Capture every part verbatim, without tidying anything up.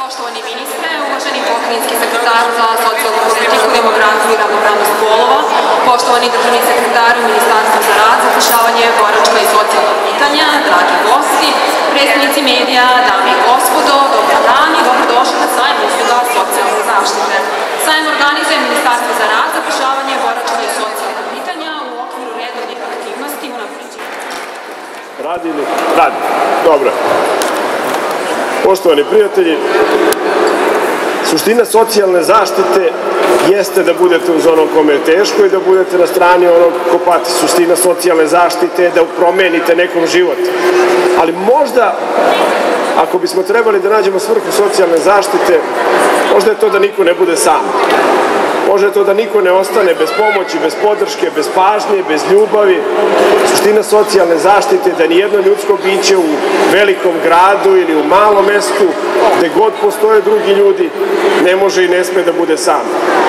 Poštovani ministre, uvaženi pokrajinski sekretar za socijalnu politiku, demografiju i ravnopravnost polova, poštovani državni sekretar u Ministarstvu za rad, zapošljavanje, boračka i socijalna pitanja, dragi gosti, predstavnici medija, dame i gospodo, dobar dan i dobrodošli na sajam usluga socijalne zaštite. Sajam organizuje Ministarstvo za rad, zapošljavanje, boračka i socijalna pitanja u okviru redovnih aktivnosti unapređenja. Radi ili? Radi. Dobro. Poštovani prijatelji, suština socijalne zaštite jeste da budete uz onog kome je teško i da budete na strani onog ko pati. Suština socijalne zaštite je da promenite nekom život. Ali možda, ako bismo trebali da nađemo svrhu socijalne zaštite, možda je to da niko ne bude sam. Može to da niko ne ostane bez pomoći, bez podrške, bez pažnje, bez ljubavi. Suština socijalne zaštite je da nijedno ljudsko biće u velikom gradu ili u malom mestu, gde god postoje drugi ljudi, ne može i ne sme da bude sam.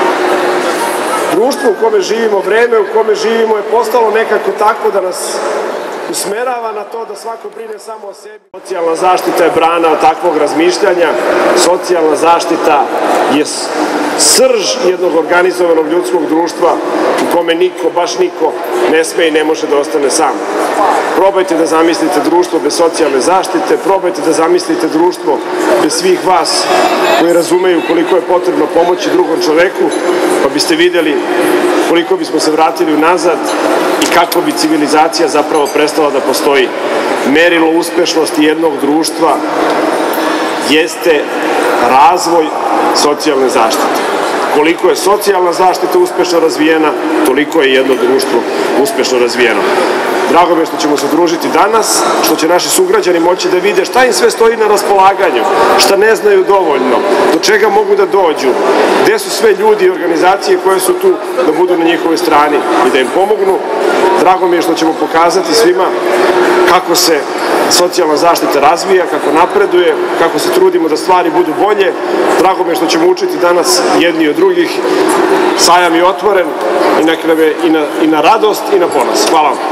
Društvo u kome živimo, vreme u kome živimo je postalo nekako takvo da nas usmerava na to da svako brine samo o sebi. Socijalna zaštita je brana od takvog razmišljanja. Socijalna zaštita je srž jednog organizovanog ljudskog društva u kome niko, baš niko, ne sme i ne može da ostane sam. Probajte da zamislite društvo bez socijalne zaštite, probajte da zamislite društvo bez svih vas koji razumeju koliko je potrebno pomoći drugom čoveku, pa biste videli koliko bismo se vratili unazad i kako bi civilizacija zapravo prestala da postoji. Merilo uspešnosti jednog društva jeste razvoj socijalne zaštite. Koliko je socijalna zaštita uspešno razvijena, toliko je jedno društvo uspešno razvijeno. Drago mi je što ćemo se družiti danas, što će naši sugrađani moći da vide šta im sve stoji na raspolaganju, šta ne znaju dovoljno, do čega mogu da dođu, gde su sve ljudi i organizacije koje su tu da budu na njihovoj strani i da im pomognu. Drago mi je što ćemo pokazati svima kako se socijalna zaštita razvija, kako napreduje, kako se trudimo da stvari budu bolje. Drago mi je što ćemo učiti danas jedni od drugih. Sajam je otvoren i neka nam je i na, i na radost i na ponos. Hvala vam.